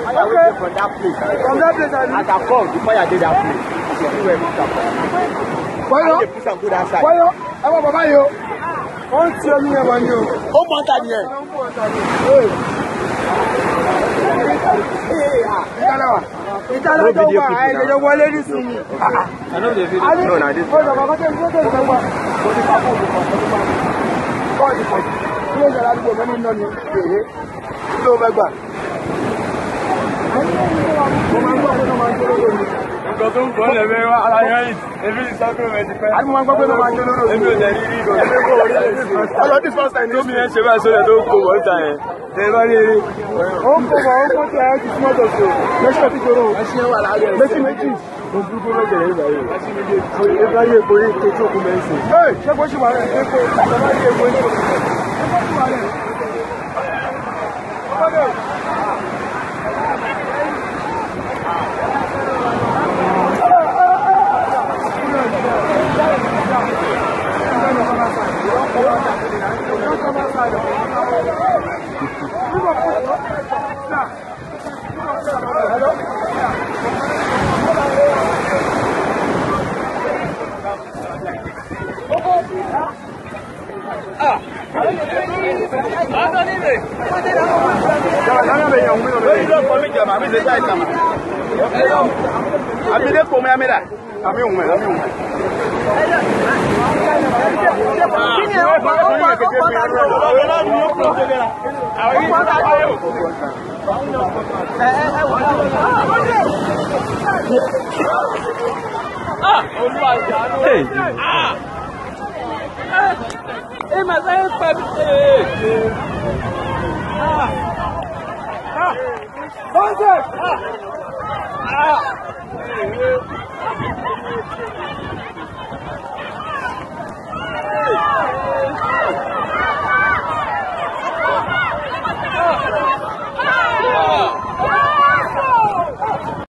Okay. From that place. From that place, I come before I did that place. Why not? Why not? I'm a Baba yo. On tell me about you. Oh, Montagnier. Italo don't want. I don't want to see me. I know the video. No, no, this.